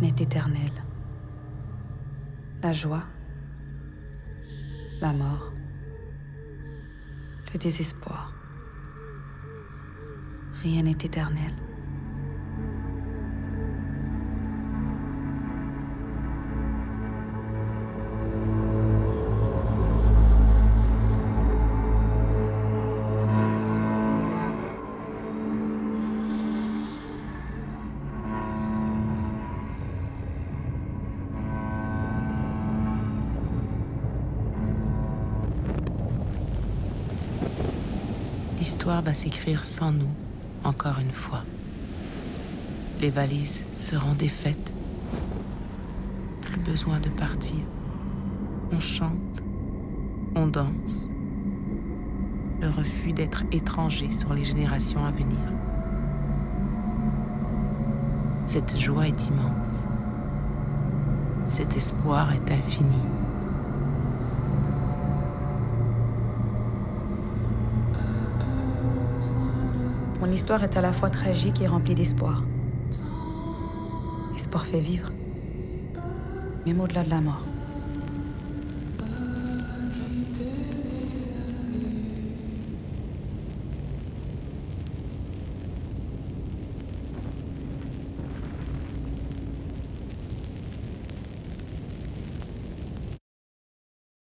n'est éternel. La joie, la mort, le désespoir. Rien n'est éternel. L'histoire va s'écrire sans nous, encore une fois. Les valises seront défaites. Plus besoin de partir. On chante, on danse. Le refus d'être étranger sur les générations à venir. Cette joie est immense. Cet espoir est infini. Mon histoire est à la fois tragique et remplie d'espoir. L'espoir fait vivre, même au-delà de la mort.